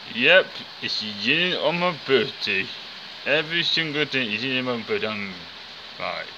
Yep, it's beginning on my birthday. Every single thing is in my birthday. Right.